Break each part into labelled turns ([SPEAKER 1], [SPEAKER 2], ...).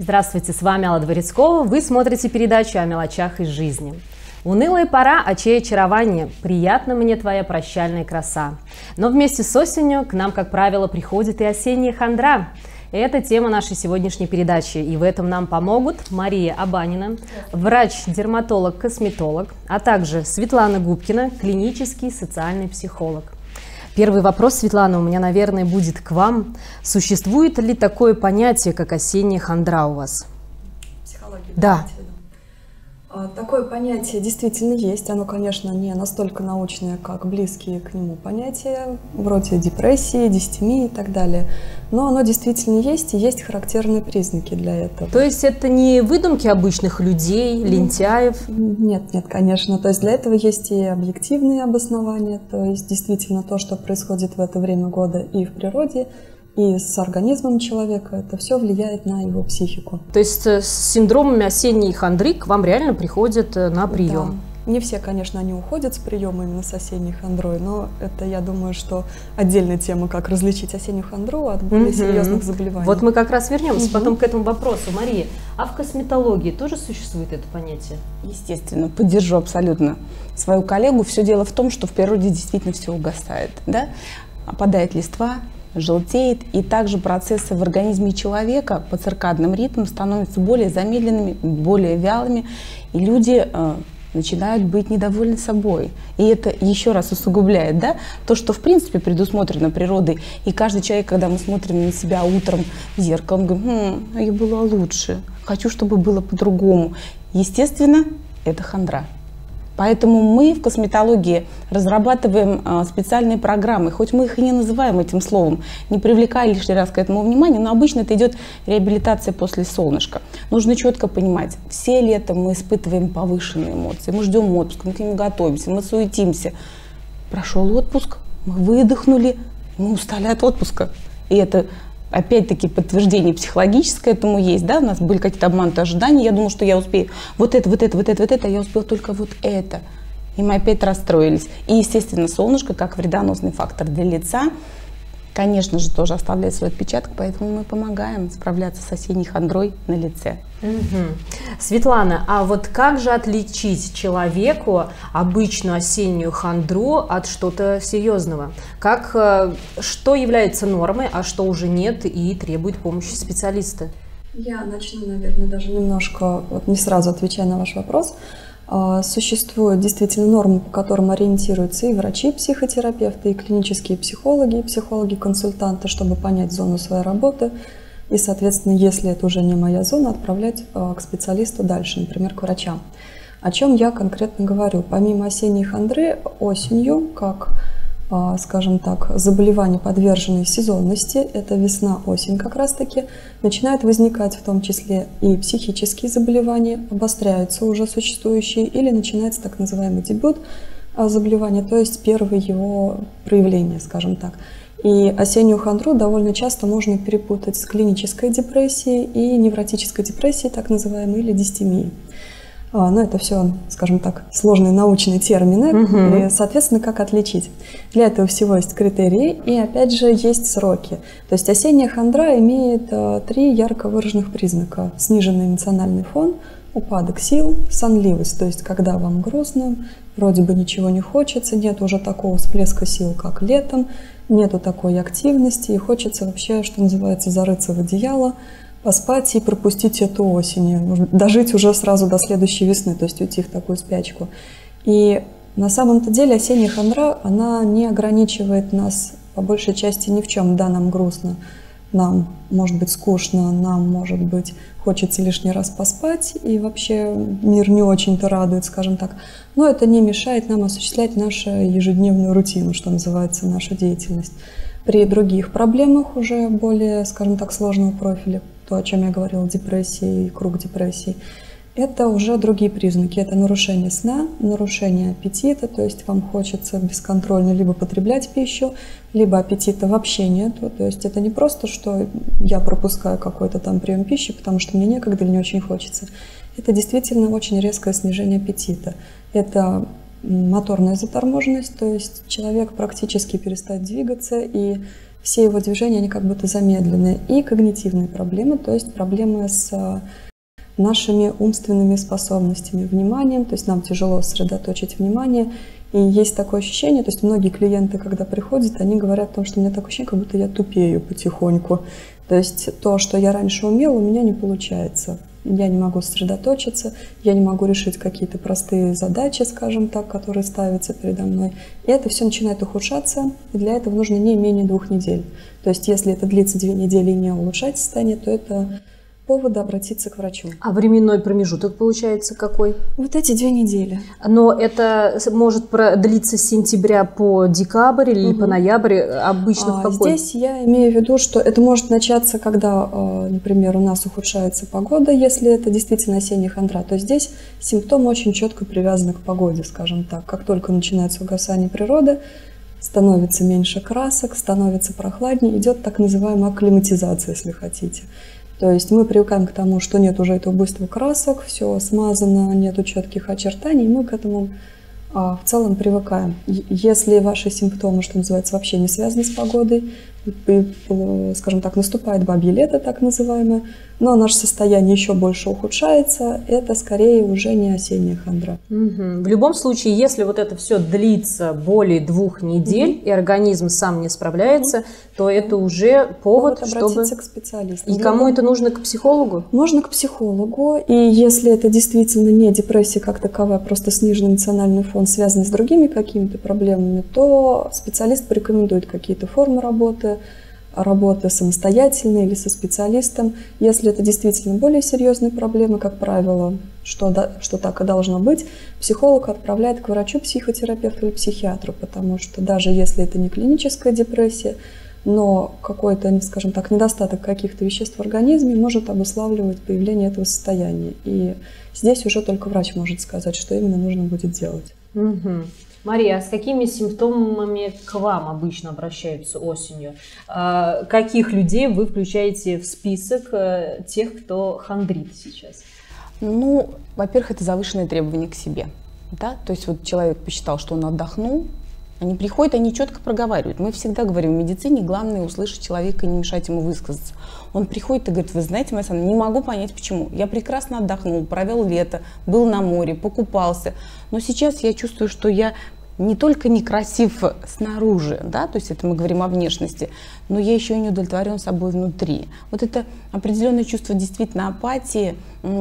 [SPEAKER 1] Здравствуйте, с вами Алла Дворецкова. Вы смотрите передачу о мелочах из жизни. Унылая пора, а чье очарование? Приятна мне твоя прощальная краса. Но вместе с осенью к нам, как правило, приходит и осенняя хандра. Это тема нашей сегодняшней передачи, и в этом нам помогут Мария Абанина, врач-дерматолог-косметолог, а также Светлана Губкина, клинический социальный психолог. Первый вопрос, Светлана, у меня, наверное, будет к вам. Существует ли такое понятие, как осенняя хандра у вас?
[SPEAKER 2] Психология.
[SPEAKER 1] Да.
[SPEAKER 2] Такое понятие действительно есть. Оно, конечно, не настолько научное, как близкие к нему понятия, вроде депрессии, дистемии и так далее. Но оно действительно есть, и есть характерные признаки для этого.
[SPEAKER 1] То есть это не выдумки обычных людей, лентяев?
[SPEAKER 2] Нет, конечно. То есть для этого есть и объективные обоснования, то есть действительно то, что происходит в это время года и в природе, и с организмом человека, это все влияет на его психику.
[SPEAKER 1] То есть с синдромами осенней хандры к вам реально приходят на прием?
[SPEAKER 2] Да. Не все, конечно, они уходят с приема именно с осенней хандрой, но это, я думаю, что отдельная тема, как различить осеннюю хандру от более серьезных заболеваний.
[SPEAKER 1] Вот мы как раз вернемся потом к этому вопросу. Мария, а в косметологии тоже существует это понятие?
[SPEAKER 3] Естественно, поддержу абсолютно свою коллегу. Все дело в том, что в природе действительно все угасает, да? Опадает листва, желтеет, и также процессы в организме человека по циркадным ритмам становятся более замедленными, более вялыми, и люди начинают быть недовольны собой. И это еще раз усугубляет, да, то, что в принципе предусмотрено природой. И каждый человек, когда мы смотрим на себя утром в зеркало, он говорит: я была лучше, хочу, чтобы было по-другому. Естественно, это хандра. Поэтому мы в косметологии разрабатываем специальные программы, хоть мы их и не называем этим словом, не привлекая лишний раз к этому внимания, но обычно это идет реабилитация после солнышка. Нужно четко понимать, все лето мы испытываем повышенные эмоции, мы ждем отпуска, мы к нему готовимся, мы суетимся. Прошел отпуск, мы выдохнули, мы устали от отпуска. И это опять-таки подтверждение психологическое этому есть, да, у нас были какие-то обманутые ожидания, я думала, что я успею вот это, а я успела только вот это. И мы опять расстроились. И, естественно, солнышко, как вредоносный фактор для лица, конечно же, тоже оставляет свой отпечаток, поэтому мы помогаем справляться с осенней хандрой на лице.
[SPEAKER 1] Светлана, а вот как же отличить человеку обычную осеннюю хандру от что-то серьезного? Что является нормой, а что уже нет и требует помощи специалиста?
[SPEAKER 2] Я начну, наверное, даже немножко, не сразу отвечая на ваш вопрос. Существуют действительно нормы, по которым ориентируются и врачи, и психотерапевты, и клинические психологи, и психологи-консультанты, чтобы понять зону своей работы. И, соответственно, если это уже не моя зона, отправлять к специалисту дальше, например, к врачам. О чем я конкретно говорю? Помимо осенней хандры, осенью, как, скажем так, заболевания, подверженные сезонности, это весна-осень как раз-таки, начинают возникать в том числе и психические заболевания, обостряются уже существующие, или начинается так называемый дебют заболевания, то есть первое его проявление, скажем так. И осеннюю хандру довольно часто можно перепутать с клинической депрессией и невротической депрессией, так называемой, или дистемией. Но это все, скажем так, сложные научные термины. И, соответственно, как отличить? Для этого всего есть критерии и, опять же, есть сроки. То есть осенняя хандра имеет 3 ярко выраженных признака. Сниженный эмоциональный фон, упадок сил, сонливость. То есть когда вам грустно, вроде бы ничего не хочется, нет уже такого всплеска сил, как летом, нету такой активности, и хочется вообще, что называется, зарыться в одеяло, поспать и пропустить эту осень, дожить уже сразу до следующей весны, то есть уйти в такую спячку. И на самом-то деле осенняя хандра, она не ограничивает нас по большей части ни в чем. Да, нам грустно, нам может быть скучно, нам может быть хочется лишний раз поспать, и вообще мир не очень-то радует, скажем так. Но это не мешает нам осуществлять нашу ежедневную рутину, что называется, нашу деятельность. При других проблемах уже более, скажем так, сложного профиля, то, о чем я говорила, депрессии и круг депрессии, это уже другие признаки. Это нарушение сна, нарушение аппетита, то есть вам хочется бесконтрольно либо потреблять пищу, либо аппетита вообще нету. То есть это не просто, что я пропускаю какой-то там прием пищи, потому что мне некогда или не очень хочется. Это действительно очень резкое снижение аппетита. Это моторная заторможенность, то есть человек практически перестает двигаться, и все его движения, они как будто замедлены. И когнитивные проблемы, то есть проблемы с нашими умственными способностями, вниманием, то есть нам тяжело сосредоточить внимание. И есть такое ощущение, то есть многие клиенты, когда приходят, они говорят о том, что у меня такое ощущение, как будто я тупею потихоньку. То есть то, что я раньше умела, у меня не получается. Я не могу сосредоточиться, я не могу решить какие-то простые задачи, скажем так, которые ставятся передо мной. И это все начинает ухудшаться, и для этого нужно не менее 2 недель. То есть если это длится 2 недели и не улучшается состояние, то это повод обратиться к врачу.
[SPEAKER 1] А временной промежуток получается какой?
[SPEAKER 2] Вот эти 2 недели.
[SPEAKER 1] Но это может длиться с сентября по декабрь или по ноябрь, обычно в какой?
[SPEAKER 2] Здесь я имею в виду, что это может начаться, когда, например, у нас ухудшается погода, если это действительно осенняя хандра, то здесь симптомы очень четко привязаны к погоде, скажем так. Как только начинается угасание природы, становится меньше красок, становится прохладнее, идет так называемая акклиматизация, если хотите. То есть мы привыкаем к тому, что нет уже этого буйства красок, все смазано, нету четких очертаний, и мы к этому в целом привыкаем. Если ваши симптомы, что называется, вообще не связаны с погодой, скажем так, наступает бабье лето, так называемое, но наше состояние еще больше ухудшается, это скорее уже не осенняя хандра.
[SPEAKER 1] В любом случае, если вот это все длится более 2 недель, и организм сам не справляется, то это уже повод, чтобы
[SPEAKER 2] обратиться к специалисту.
[SPEAKER 1] И кому это нужно? К психологу?
[SPEAKER 2] Можно к психологу, и если это действительно не депрессия как таковая, просто сниженный эмоциональный фон, связанный с другими какими-то проблемами, то специалист порекомендует какие-то формы работы самостоятельно или со специалистом. Если это действительно более серьезные проблемы, как правило, что так и должно быть, психолог отправляет к врачу, психотерапевту или психиатру, потому что даже если это не клиническая депрессия, но какой-то, скажем так, недостаток каких-то веществ в организме может обуславливать появление этого состояния. И здесь уже только врач может сказать, что именно нужно будет делать.
[SPEAKER 1] Мария, а с какими симптомами к вам обычно обращаются осенью? Каких людей вы включаете в список тех, кто хандрит сейчас?
[SPEAKER 3] Ну, во-первых, это завышенные требования к себе. Да? То есть вот человек посчитал, что он отдохнул, они приходят, они четко проговаривают. Мы всегда говорим, в медицине главное услышать человека и не мешать ему высказаться. Он приходит и говорит: вы знаете, Мария Александровна, не могу понять почему. Я прекрасно отдохнул, провел лето, был на море, покупался. Но сейчас я чувствую, что я не только некрасив снаружи, да, то есть это мы говорим о внешности, но я еще и не удовлетворен собой внутри. Вот это определенное чувство действительно апатии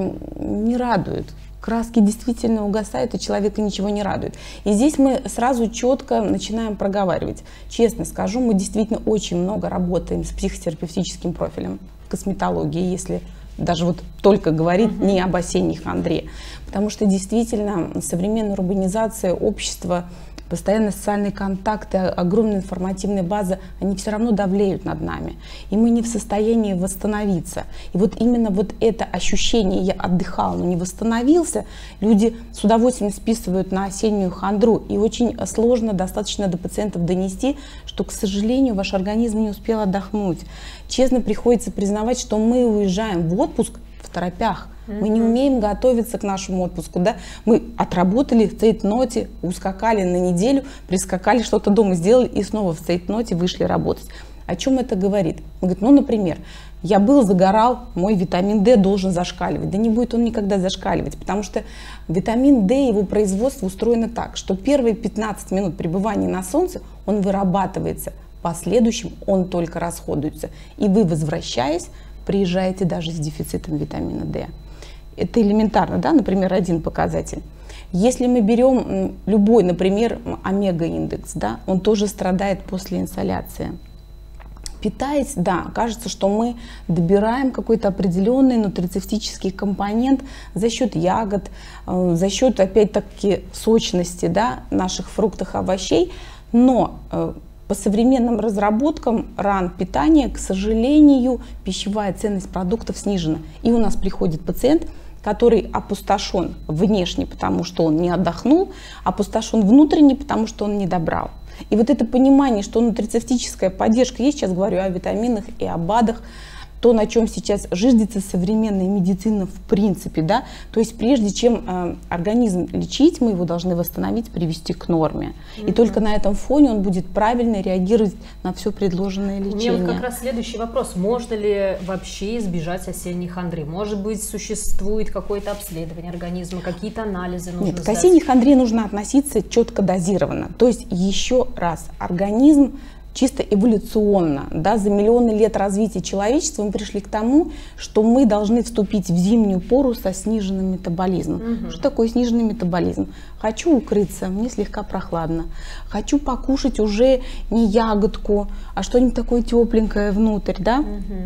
[SPEAKER 3] не радует. Краски действительно угасают, и человека ничего не радует. И здесь мы сразу четко начинаем проговаривать. Честно скажу, мы действительно очень много работаем с психотерапевтическим профилем в косметологии, если даже вот только говорить не об осенней хандре. Потому что действительно современная урбанизация, общество, постоянные социальные контакты, огромная информативная база, они все равно давлеют над нами. И мы не в состоянии восстановиться. И вот именно вот это ощущение «я отдыхал, но не восстановился», люди с удовольствием списывают на осеннюю хандру. И очень сложно достаточно до пациентов донести, что, к сожалению, ваш организм не успел отдохнуть. Честно приходится признавать, что мы уезжаем в отпуск в торопях. Мы не умеем готовиться к нашему отпуску, да? Мы отработали в цейтноте, ускакали на неделю, прискакали, что-то дома сделали и снова в цейтноте вышли работать. О чем это говорит? Он говорит, ну, например, я загорал, мой витамин D должен зашкаливать. Да не будет он никогда зашкаливать, потому что витамин D, его производство устроено так, что первые 15 минут пребывания на солнце он вырабатывается, в последующем он только расходуется. И вы, возвращаясь, приезжаете даже с дефицитом витамина D. Это элементарно, да, например, один показатель. Если мы берем любой, например, омега-индекс, да, он тоже страдает после инсоляции. Питаясь, да, кажется, что мы добираем какой-то определенный нутрицептический компонент за счет ягод, за счет, опять-таки, сочности, да, наших фруктов, овощей, но по современным разработкам РАН питания, к сожалению, пищевая ценность продуктов снижена. И у нас приходит пациент, который опустошен внешне, потому что он не отдохнул, опустошен внутренне, потому что он не добрал. И вот это понимание, что нутрицептическая поддержка, я сейчас говорю о витаминах и о БАДах, то, на чем сейчас жиждется современная медицина в принципе, да, то есть прежде чем организм лечить, мы его должны восстановить, привести к норме. И только на этом фоне он будет правильно реагировать на все предложенное лечение.
[SPEAKER 1] У меня вот как раз следующий вопрос. Можно ли вообще избежать осенней хандры? Может быть, существует какое-то обследование организма, какие-то анализы нужно
[SPEAKER 3] Нет,
[SPEAKER 1] сдать?
[SPEAKER 3] к осенней хандре нужно относиться четко дозированно. То есть еще раз, организм чисто эволюционно, да, за миллионы лет развития человечества мы пришли к тому, что мы должны вступить в зимнюю пору со сниженным метаболизмом. Что такое сниженный метаболизм? Хочу укрыться, мне слегка прохладно. Хочу покушать уже не ягодку, а что-нибудь такое тепленькое внутрь, да?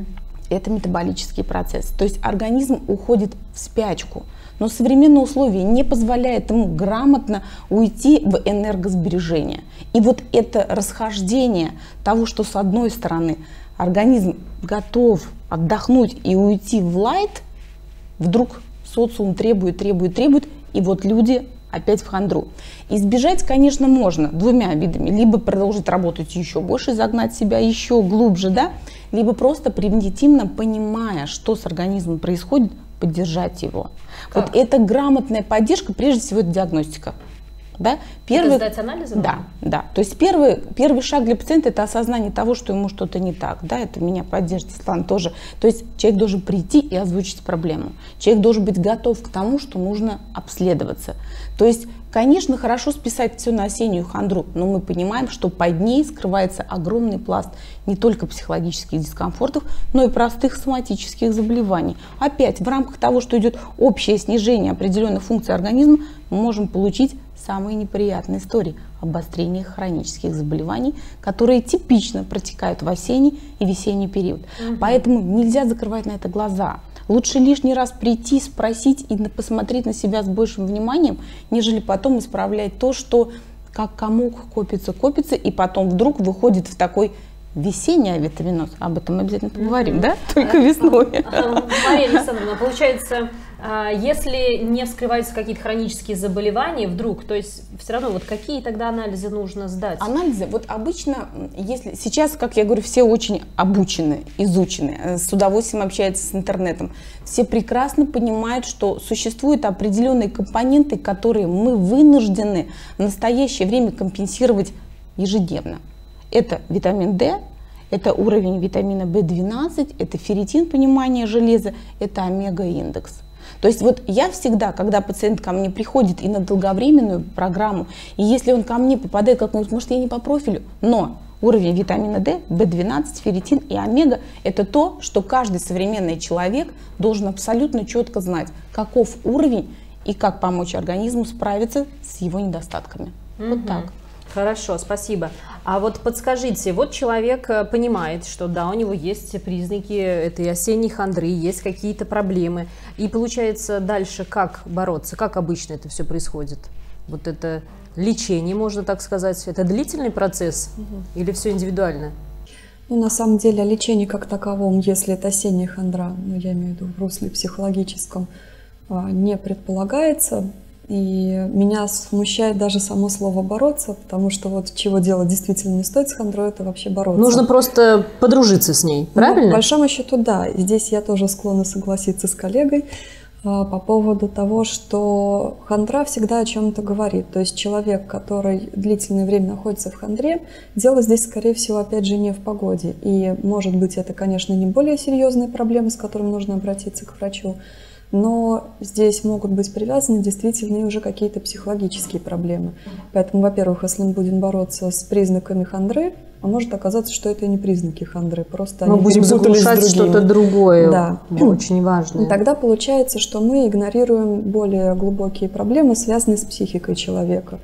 [SPEAKER 3] Это метаболический процесс. То есть организм уходит в спячку. Но современные условия не позволяют ему грамотно уйти в энергосбережение. И вот это расхождение того, что с одной стороны организм готов отдохнуть и уйти в лайт, вдруг социум требует, и вот люди опять в хандру. Избежать, конечно, можно двумя видами. Либо продолжить работать еще больше, загнать себя еще глубже, да? Либо просто превентивно, понимая, что с организмом происходит, поддержать его.
[SPEAKER 1] Как?
[SPEAKER 3] Вот это грамотная поддержка, прежде всего, это диагностика. Да?
[SPEAKER 1] Это сдать анализы?
[SPEAKER 3] Да. То есть первый шаг для пациента – это осознание того, что ему что-то не так. Да? Это меня поддержит, Светлана тоже. То есть человек должен прийти и озвучить проблему. Человек должен быть готов к тому, что нужно обследоваться. То есть, конечно, хорошо списать все на осеннюю хандру, но мы понимаем, что под ней скрывается огромный пласт не только психологических дискомфортов, но и простых соматических заболеваний. Опять, в рамках того, что идет общее снижение определенных функций организма, мы можем получить самые неприятные истории обострения хронических заболеваний, которые типично протекают в осенний и весенний период. Поэтому нельзя закрывать на это глаза. Лучше лишний раз прийти, спросить и посмотреть на себя с большим вниманием, нежели потом исправлять то, что как комок копится, и потом вдруг выходит в такой весенний авитаминоз. Об этом мы обязательно поговорим, да? Только весной.
[SPEAKER 1] Мария Александровна, получается, если не вскрываются какие-то хронические заболевания вдруг, то есть все равно вот какие тогда анализы нужно сдать?
[SPEAKER 3] Анализы, вот обычно, если сейчас, как я говорю, все очень обучены, изучены, с удовольствием общаются с интернетом, все прекрасно понимают, что существуют определенные компоненты, которые мы вынуждены в настоящее время компенсировать ежедневно. Это витамин D, это уровень витамина В12, это ферритин, понимание железа, это омега-индекс. То есть вот я всегда, когда пациент ко мне приходит и на долговременную программу, и если он ко мне попадает как-нибудь, может, я не по профилю, но уровень витамина D, В12, ферритин и омега – это то, что каждый современный человек должен абсолютно четко знать, каков уровень и как помочь организму справиться с его недостатками. Вот так.
[SPEAKER 1] Хорошо, спасибо. А вот подскажите, вот человек понимает, что да, у него есть признаки этой осенней хандры, есть какие-то проблемы. И получается дальше как бороться, как обычно это все происходит? Вот это лечение, можно так сказать, это длительный процесс или все индивидуально?
[SPEAKER 2] Ну, на самом деле, о лечении как таковом, если это осенняя хандра, ну, я имею в виду в русле психологическом, не предполагается. И меня смущает даже само слово «бороться», потому что вот чего делать действительно не стоит с хандрой, это вообще бороться.
[SPEAKER 1] Нужно просто подружиться с ней, правильно?
[SPEAKER 2] Ну, по большому счету, да. И здесь я тоже склонна согласиться с коллегой по поводу того, что хандра всегда о чем-то говорит. То есть человек, который длительное время находится в хандре, дело здесь, скорее всего, опять же, не в погоде. И, может быть, это, конечно, не более серьезные проблемы, с которыми нужно обратиться к врачу, но здесь могут быть привязаны действительно и уже какие-то психологические проблемы. Поэтому, во-первых, если мы будем бороться с признаками хандры, может оказаться, что это не признаки хандры, просто
[SPEAKER 1] мы будем заглушать что-то другое, да. Очень важное.
[SPEAKER 2] И тогда получается, что мы игнорируем более глубокие проблемы, связанные с психикой человека.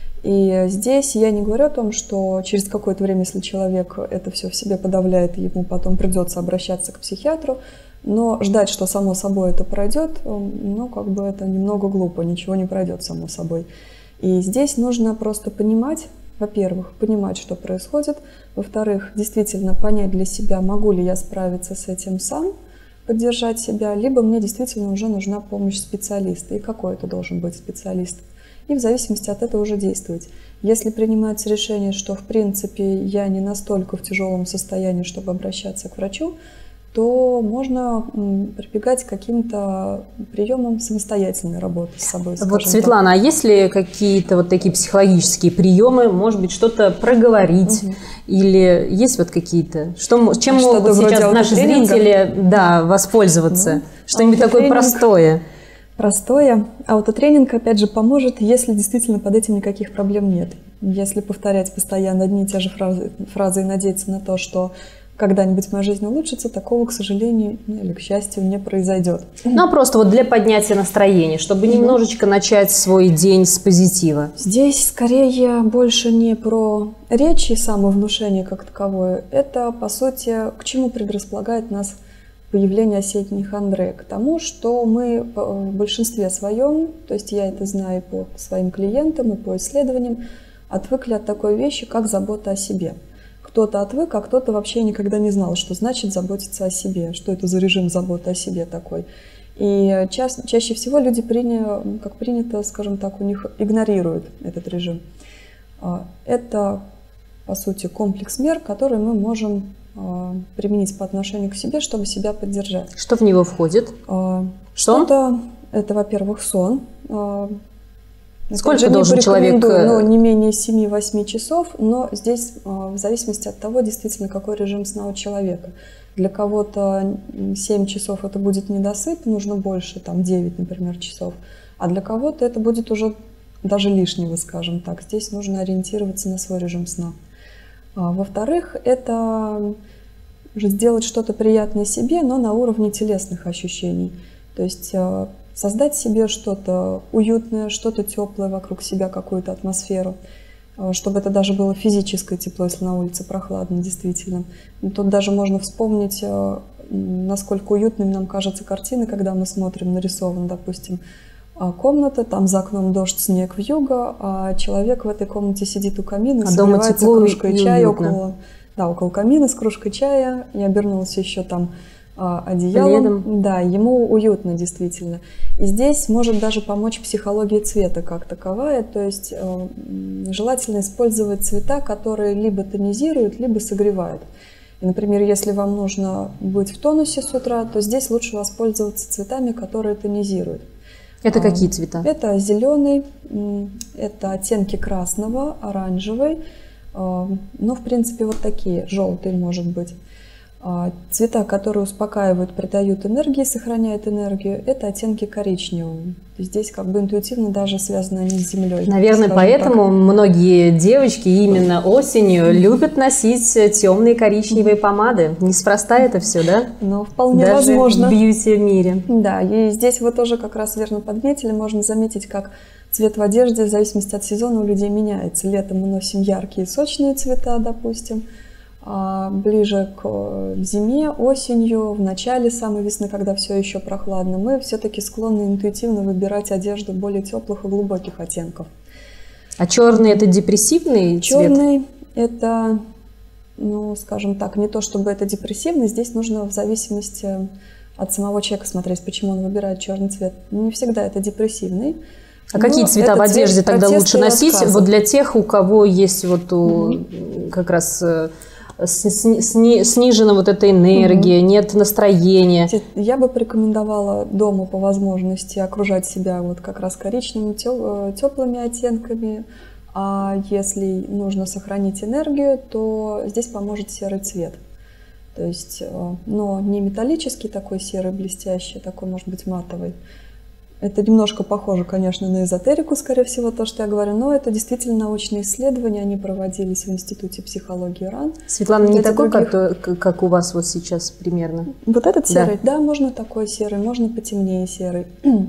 [SPEAKER 2] И здесь я не говорю о том, что через какое-то время, если человек это все в себе подавляет, ему потом придется обращаться к психиатру, но ждать, что само собой это пройдет, ну, как бы это немного глупо, ничего не пройдет само собой. И здесь нужно просто понимать, во-первых, понимать, что происходит, во-вторых, действительно понять для себя, могу ли я справиться с этим сам, поддержать себя, либо мне действительно уже нужна помощь специалиста, и какой это должен быть специалист. И в зависимости от этого уже действовать. Если принимается решение, что в принципе я не настолько в тяжелом состоянии, чтобы обращаться к врачу, то можно прибегать к каким-то приемам самостоятельной работы с собой.
[SPEAKER 1] Вот, Светлана, а есть ли какие-то вот такие психологические приемы, может быть, что-то проговорить, или есть вот какие-то, чем могут сейчас наши зрители воспользоваться? Что-нибудь такое простое?
[SPEAKER 2] Простое. Аутотренинг, опять же, поможет, если действительно под этим никаких проблем нет. Если повторять постоянно одни и те же фразы и надеяться на то, что когда-нибудь моя жизнь улучшится, такого, к сожалению, или к счастью, не произойдет.
[SPEAKER 1] Ну, а просто вот для поднятия настроения, чтобы немножечко начать свой день с позитива.
[SPEAKER 2] Здесь скорее больше не про речь и самовнушение как таковое. Это, по сути, к чему предрасполагает нас появление осенней хандры? К тому, что мы в большинстве своем, то есть я это знаю по своим клиентам и по исследованиям, отвыкли от такой вещи, как забота о себе. Кто-то отвык, а кто-то вообще никогда не знал, что значит заботиться о себе, что это за режим заботы о себе такой. И чаще всего люди, как принято, скажем так, у них игнорируют этот режим. Это, по сути, комплекс мер, которые мы можем применить по отношению к себе, чтобы себя поддержать.
[SPEAKER 1] Что в него входит?
[SPEAKER 2] Что-то, это, во-первых, сон.
[SPEAKER 1] Сколько должен человек?
[SPEAKER 2] Не менее 7-8 часов, но здесь в зависимости от того, действительно, какой режим сна у человека. Для кого-то 7 часов это будет недосып, нужно больше, там 9, например, часов. А для кого-то это будет уже даже лишнего, скажем так. Здесь нужно ориентироваться на свой режим сна. Во-вторых, это сделать что-то приятное себе, но на уровне телесных ощущений. То есть создать себе что-то уютное, что-то теплое вокруг себя, какую-то атмосферу, чтобы это даже было физическое тепло, если на улице прохладно, действительно. Тут даже можно вспомнить, насколько уютными нам кажется картина, когда мы смотрим нарисован, допустим, комната, там за окном дождь, снег, вьюга, а человек в этой комнате сидит у камина, согревается кружкой чая около камина с кружкой чая, и обернулся еще там одеялом.
[SPEAKER 1] Пледом.
[SPEAKER 2] Да, ему уютно действительно. И здесь может даже помочь психология цвета как таковая, то есть желательно использовать цвета, которые либо тонизируют, либо согревают. И, например, если вам нужно быть в тонусе с утра, то здесь лучше воспользоваться цветами, которые тонизируют.
[SPEAKER 1] Это какие цвета?
[SPEAKER 2] Это зеленый, это оттенки красного, оранжевый, в принципе, вот такие, желтый может быть. Цвета, которые успокаивают, придают энергии, сохраняют энергию, это оттенки коричневого. Здесь как бы интуитивно даже связаны они с землей.
[SPEAKER 1] Наверное, поэтому многие девочки именно осенью любят носить темные коричневые помады. Неспроста это все, да?
[SPEAKER 2] Ну, вполне
[SPEAKER 1] даже
[SPEAKER 2] возможно.
[SPEAKER 1] В бьюти-мире.
[SPEAKER 2] Да, и здесь вы тоже как раз верно подметили, можно заметить, как цвет в одежде в зависимости от сезона у людей меняется. Летом мы носим яркие сочные цвета, допустим. А ближе к зиме, осенью, в начале самой весны, когда все еще прохладно, мы все-таки склонны интуитивно выбирать одежду более теплых и глубоких оттенков.
[SPEAKER 1] А черный – это депрессивный цвет?
[SPEAKER 2] Черный – это, скажем так, не то чтобы это депрессивный, здесь нужно в зависимости от самого человека смотреть, почему он выбирает черный цвет. Не всегда это депрессивный.
[SPEAKER 1] А какие цвета в одежде тогда лучше носить? Вот для тех, у кого есть как раз снижена вот эта энергия, нет настроения.
[SPEAKER 2] Я бы порекомендовала дома по возможности окружать себя вот как раз коричневыми, теплыми оттенками. А если нужно сохранить энергию, то здесь поможет серый цвет. То есть, но не металлический такой серый блестящий, такой может быть матовый. Это немножко похоже, конечно, на эзотерику, скорее всего, то, что я говорю, но это действительно научные исследования, они проводились в Институте психологии РАН.
[SPEAKER 1] Светлана, не такой, как у вас вот сейчас примерно?
[SPEAKER 2] Вот этот серый? Да, можно такой серый, можно потемнее серый.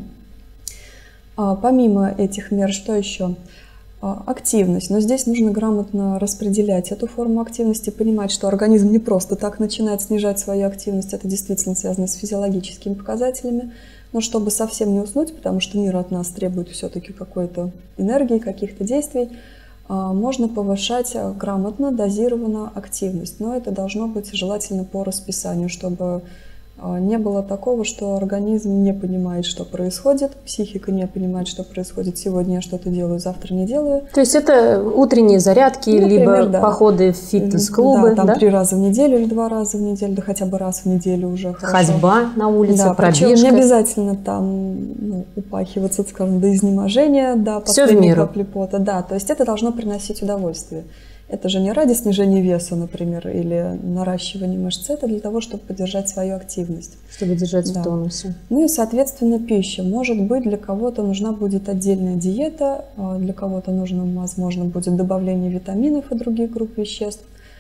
[SPEAKER 2] Помимо этих мер, что еще? Активность. Но здесь нужно грамотно распределять эту форму активности, понимать, что организм не просто так начинает снижать свою активность, это действительно связано с физиологическими показателями. Но чтобы совсем не уснуть, потому что мир от нас требует все-таки какой-то энергии, каких-то действий, можно повышать грамотно, дозированно активность. Но это должно быть желательно по расписанию, чтобы Не было такого, что организм не понимает, что происходит, психика не понимает, что происходит. Сегодня я что-то делаю, завтра не делаю.
[SPEAKER 1] То есть это утренние зарядки,
[SPEAKER 2] например,
[SPEAKER 1] либо походы в фитнес-клубы?
[SPEAKER 2] Да, там 3 раза в неделю или 2 раза в неделю, да хотя бы раз в неделю уже хорошо.
[SPEAKER 1] Ходьба на улице,
[SPEAKER 2] да,
[SPEAKER 1] пробежка.
[SPEAKER 2] Причем не обязательно там упахиваться, скажем, до изнеможения, до последней капли пота. Да, то есть это должно приносить удовольствие. Это же не ради снижения веса, например, или наращивания мышц, это для того, чтобы поддержать свою активность.
[SPEAKER 1] Чтобы держать в тонусе.
[SPEAKER 2] Ну и, соответственно, пища. Может быть, для кого-то нужна будет отдельная диета, для кого-то нужно, возможно, будет добавление витаминов и других групп веществ.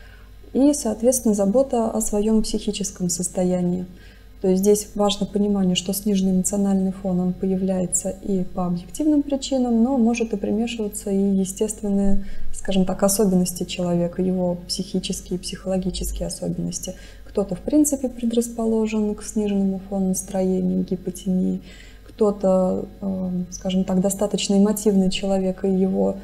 [SPEAKER 2] И, соответственно, забота о своем психическом состоянии. То есть здесь важно понимание, что сниженный эмоциональный фон, он появляется и по объективным причинам, но может и примешиваться и естественные, скажем так, особенности человека, его психические и психологические особенности. Кто-то, в принципе, предрасположен к сниженному фону настроения, гипотемии, кто-то, скажем так, достаточно эмотивный человек, и его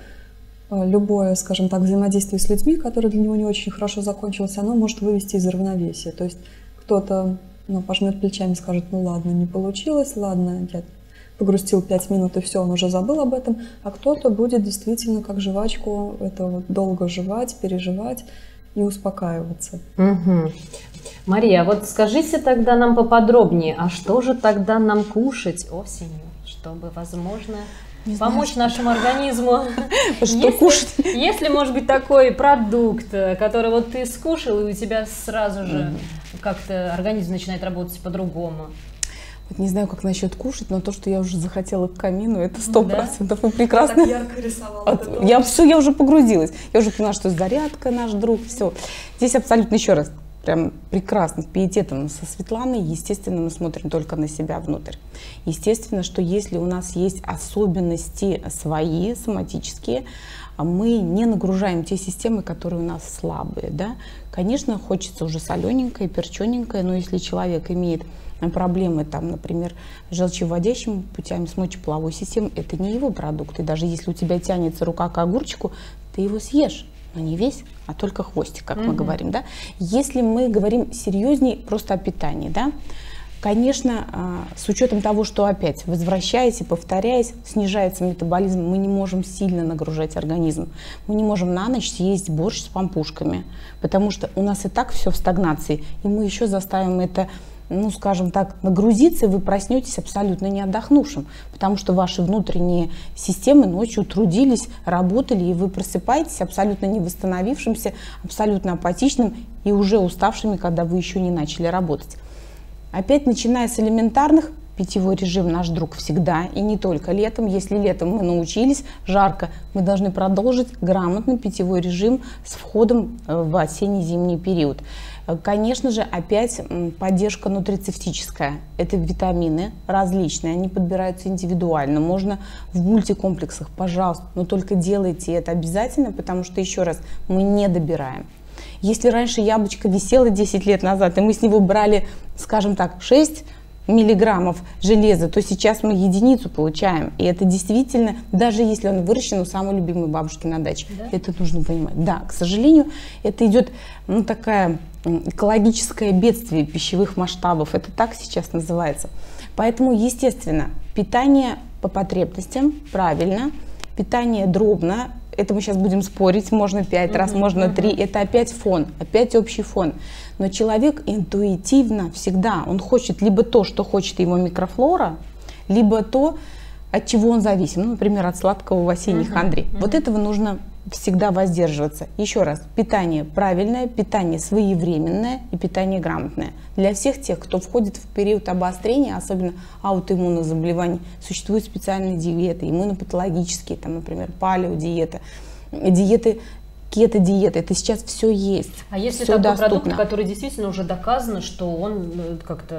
[SPEAKER 2] любое, скажем так, взаимодействие с людьми, которое для него не очень хорошо закончилось, оно может вывести из равновесия. То есть кто-то пожмет плечами, скажет, ну ладно, не получилось, ладно, я погрустил 5 минут и все, он уже забыл об этом, а кто-то будет действительно как жвачку это вот долго жевать, переживать и успокаиваться.
[SPEAKER 1] Угу. Мария, вот скажите тогда нам поподробнее, а что же тогда нам кушать осенью, чтобы, возможно, помочь нашему организму?
[SPEAKER 3] Что кушать?
[SPEAKER 1] Если, может быть, такой продукт, который вот ты скушал, и у тебя сразу же как-то организм начинает работать по-другому.
[SPEAKER 3] Вот не знаю, как насчет кушать, но то, что я уже захотела к камину, это 100%. Вы прекрасно.
[SPEAKER 2] Я так ярко рисовала.
[SPEAKER 3] Я уже погрузилась. Я уже поняла, что зарядка наш друг, все. Здесь абсолютно, еще раз, прям прекрасно, с пиететом со Светланой, естественно, мы смотрим только на себя внутрь. Естественно, что если у нас есть особенности свои, соматические, мы не нагружаем те системы, которые у нас слабые. Да? Конечно, хочется уже солененькое, перчененькое, но если человек имеет проблемы, там, например, с желчевыводящими путями, с мочеполовой системой, это не его продукт. И даже если у тебя тянется рука к огурчику, ты его съешь. Но не весь, а только хвостик, как мы говорим. Да? Если мы говорим серьезнее просто о питании, да, конечно, с учетом того, что опять, возвращаясь и повторяясь, снижается метаболизм, мы не можем сильно нагружать организм. Мы не можем на ночь съесть борщ с пампушками, потому что у нас и так все в стагнации, и мы еще заставим это, ну, скажем так, нагрузиться, и вы проснетесь абсолютно не отдохнувшим, потому что ваши внутренние системы ночью трудились, работали, и вы просыпаетесь абсолютно не восстановившимся, абсолютно апатичным и уже уставшими, когда вы еще не начали работать. Опять, начиная с элементарных, питьевой режим наш друг всегда, и не только летом. Если летом мы научились, жарко, мы должны продолжить грамотный питьевой режим с входом в осенне-зимний период. Конечно же, опять поддержка нутрицептическая. Это витамины различные, они подбираются индивидуально. Можно в мультикомплексах, пожалуйста, но только делайте это обязательно, потому что, еще раз, мы не добираем. Если раньше яблочко висело 10 лет назад, и мы с него брали, скажем так, 6 миллиграммов железа, то сейчас мы единицу получаем. И это действительно, даже если он выращен у самой любимой бабушки на даче, это нужно понимать. Да, к сожалению, это идет, ну, такая экологическое бедствие пищевых масштабов. Это так сейчас называется. Поэтому, естественно, питание по потребностям правильно, питание дробно. Это мы сейчас будем спорить, можно 5 раз, можно 3. Это опять фон, опять общий фон. Но человек интуитивно всегда, он хочет либо то, что хочет его микрофлора, либо то, от чего он зависим. Ну, например, от сладкого в осенней хандре. Вот этого нужно всегда воздерживаться. Еще раз, питание правильное, питание своевременное и питание грамотное. Для всех тех, кто входит в период обострения, особенно аутоиммунных заболеваний, существуют специальные диеты, иммунопатологические, там, например, палеодиета, диеты, кето-диеты. Это сейчас все есть.
[SPEAKER 1] А если
[SPEAKER 3] все
[SPEAKER 1] такой
[SPEAKER 3] доступно.
[SPEAKER 1] Продукт, который действительно уже доказано, что он как-то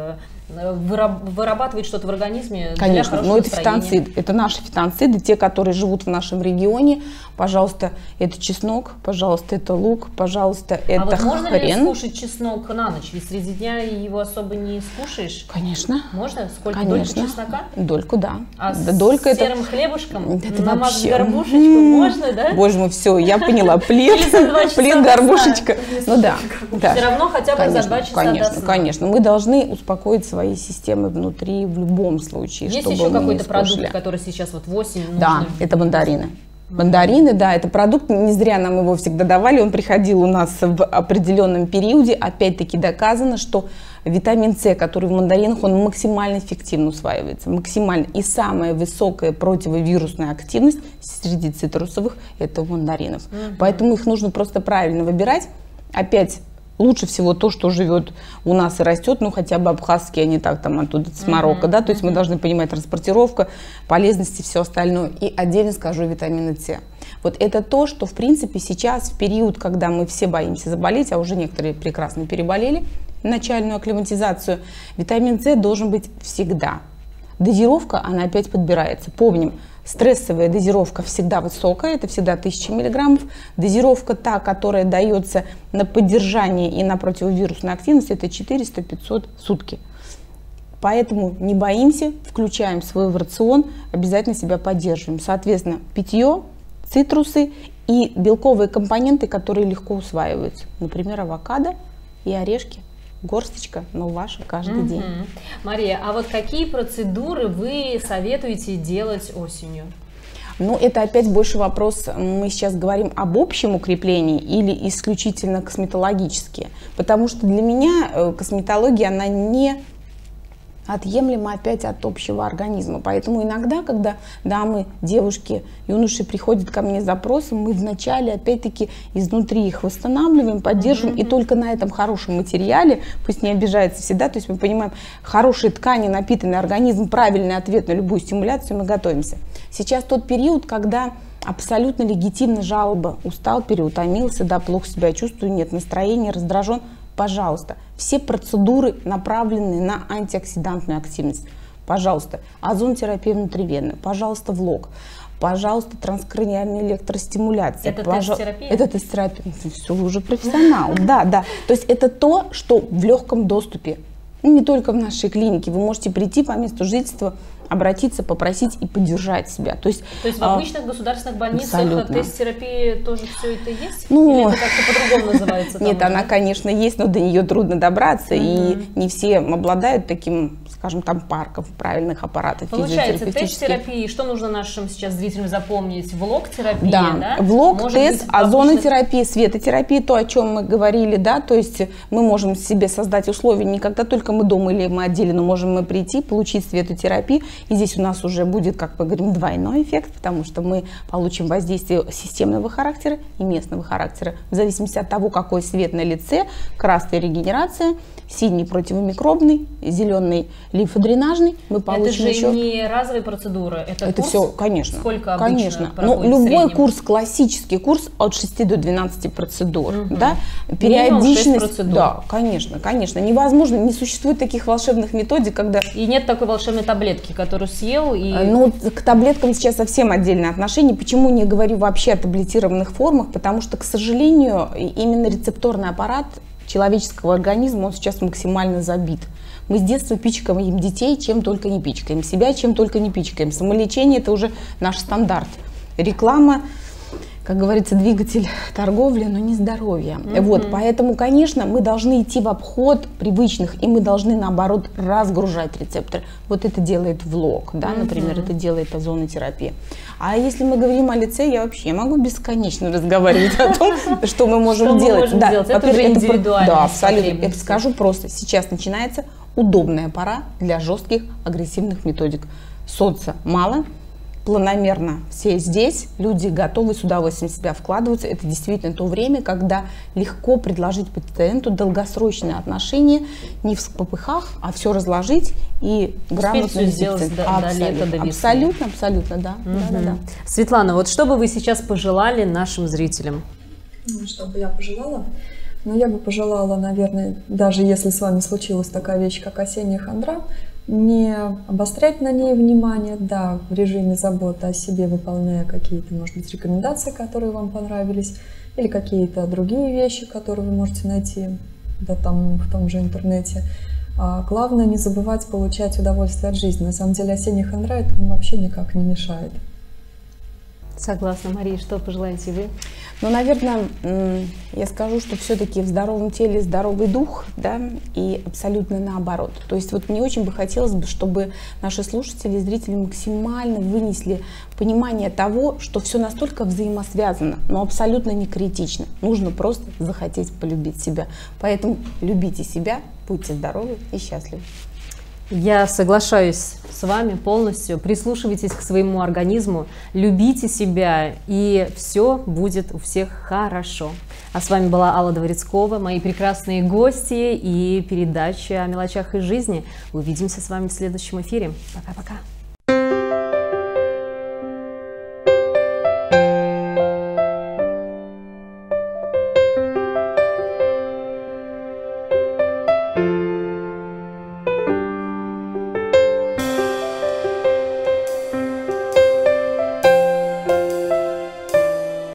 [SPEAKER 1] вырабатывает что-то в организме.
[SPEAKER 3] Конечно, но это фитонциды, это наши фитонциды, те, которые живут в нашем регионе. Пожалуйста, это чеснок, пожалуйста, это лук, пожалуйста, это
[SPEAKER 1] вот можно
[SPEAKER 3] хрен.
[SPEAKER 1] ли скушать чеснок на ночь? Ведь среди дня его особо не скушаешь.
[SPEAKER 3] Конечно.
[SPEAKER 1] Можно? Сколько?
[SPEAKER 3] Конечно.
[SPEAKER 1] Дольку чеснока?
[SPEAKER 3] Дольку, да.
[SPEAKER 1] А
[SPEAKER 3] да,
[SPEAKER 1] с
[SPEAKER 3] долька
[SPEAKER 1] серым
[SPEAKER 3] это...
[SPEAKER 1] хлебушком
[SPEAKER 3] это
[SPEAKER 1] намазать
[SPEAKER 3] вообще...
[SPEAKER 1] горбушечку можно, да?
[SPEAKER 3] Боже мой, все, я поняла. Плед, горбушечка. Ну да.
[SPEAKER 1] Все равно хотя бы за 2 часа
[SPEAKER 3] конечно,
[SPEAKER 1] до сна.
[SPEAKER 3] конечно. Мы должны успокоить свои системы внутри в любом случае.
[SPEAKER 1] Есть
[SPEAKER 3] чтобы
[SPEAKER 1] еще
[SPEAKER 3] мы
[SPEAKER 1] какой-то
[SPEAKER 3] не
[SPEAKER 1] продукт,
[SPEAKER 3] скушали.
[SPEAKER 1] который сейчас вот в осень нужно?
[SPEAKER 3] Да, это мандарины. Мандарины, да, это продукт, не зря нам его всегда давали, он приходил у нас в определенном периоде. Опять-таки доказано, что витамин С, который в мандаринах, он максимально эффективно усваивается, максимально. И самая высокая противовирусная активность среди цитрусовых – это у мандаринов. Поэтому их нужно просто правильно выбирать. Опять лучше всего то, что живет у нас и растет, ну хотя бы абхазские, а не так там оттуда с Марокко, да, то есть мы должны понимать транспортировка, полезности, все остальное. И отдельно скажу витамина С. Вот это то, что в принципе сейчас в период, когда мы все боимся заболеть, а уже некоторые прекрасно переболели, начальную акклиматизацию, витамин С должен быть всегда. Дозировка, она опять подбирается. Помним, стрессовая дозировка всегда высокая, это всегда 1000 миллиграммов. Дозировка та, которая дается на поддержание и на противовирусную активность, это 400-500 в сутки. Поэтому не боимся, включаем свой в рацион, обязательно себя поддерживаем. Соответственно, питье, цитрусы и белковые компоненты, которые легко усваиваются. Например, авокадо и орешки. Горсточка, но ваша каждый день.
[SPEAKER 1] Мария, а вот какие процедуры вы советуете делать осенью?
[SPEAKER 3] Ну, это опять больше вопрос, мы сейчас говорим об общем укреплении или исключительно косметологические. Потому что для меня косметология, она не отъемлема опять от общего организма. Поэтому иногда, когда дамы, девушки, юноши приходят ко мне с запросом, мы вначале опять-таки изнутри их восстанавливаем, поддерживаем, и только на этом хорошем материале, пусть не обижается всегда, то есть мы понимаем, хорошие ткани, напитанный организм, правильный ответ на любую стимуляцию, мы готовимся. Сейчас тот период, когда абсолютно легитимна жалоба, устал, переутомился, да, плохо себя чувствую, нет настроения, раздражен. Пожалуйста, все процедуры направлены на антиоксидантную активность. Пожалуйста, озонотерапия внутривенная, пожалуйста, влог, пожалуйста, транскраниальная электростимуляция.
[SPEAKER 1] Это тест-терапия?
[SPEAKER 3] Это тест-терапия. Все, вы уже профессионал. Да, да. То есть это то, что в легком доступе. Не только в нашей клинике. Вы можете прийти по месту жительства, обратиться, попросить и поддержать себя. То есть
[SPEAKER 1] в обычных государственных больницах тест-терапии тоже все это есть?
[SPEAKER 3] Ну,
[SPEAKER 1] или это как-то по-другому называется?
[SPEAKER 3] Нет, она, конечно, есть, но до нее трудно добраться, и не все обладают таким, скажем, там парком правильных аппаратов.
[SPEAKER 1] Получается, тест-терапии, что нужно нашим сейчас зрителям запомнить? Влог-терапия, да?
[SPEAKER 3] Влог, тест, озонотерапия, светотерапия, то, о чем мы говорили, да, то есть мы можем себе создать условия, не когда только мы дома или мы отдельно, можем мы прийти, получить светотерапию, и здесь у нас уже будет, как мы говорим, двойной эффект, потому что мы получим воздействие системного характера и местного характера, в зависимости от того, какой свет на лице, красная регенерация, синий противомикробный, зеленый лимфодренажный, мы получим
[SPEAKER 1] это же не разовые процедуры, это курс?
[SPEAKER 3] Все, конечно.
[SPEAKER 1] Сколько обычно
[SPEAKER 3] конечно.
[SPEAKER 1] проходит
[SPEAKER 3] Но
[SPEAKER 1] в
[SPEAKER 3] любой
[SPEAKER 1] среднем?
[SPEAKER 3] курс, классический курс от 6 до 12 процедур, да,
[SPEAKER 1] Минимум 6 процедур.
[SPEAKER 3] Да, конечно, конечно, невозможно, не существует таких волшебных методик, когда...
[SPEAKER 1] И нет такой волшебной таблетки, которую съел и...
[SPEAKER 3] Ну, к таблеткам сейчас совсем отдельное отношение. Почему не говорю вообще о таблетированных формах? Потому что, к сожалению, именно рецепторный аппарат человеческого организма, он сейчас максимально забит. Мы с детства пичкаем детей, чем только не пичкаем, себя чем только не пичкаем. Самолечение – это уже наш стандарт. Реклама, как говорится, двигатель торговли, но не здоровья. Вот, поэтому, конечно, мы должны идти в обход привычных, и мы должны, наоборот, разгружать рецепторы. Вот это делает влог, да, например, это делает озонотерапия. А если мы говорим о лице, я вообще могу бесконечно разговаривать о том, что мы можем делать.
[SPEAKER 1] Это уже индивидуально.
[SPEAKER 3] Да, абсолютно. Я скажу просто, сейчас начинается удобная пора для жестких агрессивных методик. Соца мало, планомерно все здесь, люди готовы с удовольствием в себя вкладываться. Это действительно то время, когда легко предложить пациенту долгосрочные отношения, не в попыхах, а все разложить и грамотно
[SPEAKER 1] сделать до лета, до весны.
[SPEAKER 3] Абсолютно, да. Да.
[SPEAKER 1] Светлана, вот что бы вы сейчас пожелали нашим зрителям?
[SPEAKER 2] Что бы я пожелала? Но я бы пожелала, наверное, даже если с вами случилась такая вещь, как осенняя хандра, не обострять на ней внимание, да, в режиме заботы о себе, выполняя какие-то, может быть, рекомендации, которые вам понравились, или какие-то другие вещи, которые вы можете найти, да, там, в том же интернете. А главное не забывать получать удовольствие от жизни. На самом деле осенняя хандра этому вообще никак не мешает.
[SPEAKER 1] Согласна, Мария, что пожелаете вы?
[SPEAKER 3] Ну, наверное, я скажу, что все-таки в здоровом теле здоровый дух, да, и абсолютно наоборот. То есть вот мне очень бы хотелось бы, чтобы наши слушатели и зрители максимально вынесли понимание того, что все настолько взаимосвязано, но абсолютно не критично. Нужно просто захотеть полюбить себя. Поэтому любите себя, будьте здоровы и счастливы.
[SPEAKER 1] Я соглашаюсь с вами полностью. Прислушивайтесь к своему организму, любите себя, и все будет у всех хорошо. А с вами была Алла Дворецкова, мои прекрасные гости и передача о мелочах из жизни. Увидимся с вами в следующем эфире. Пока-пока.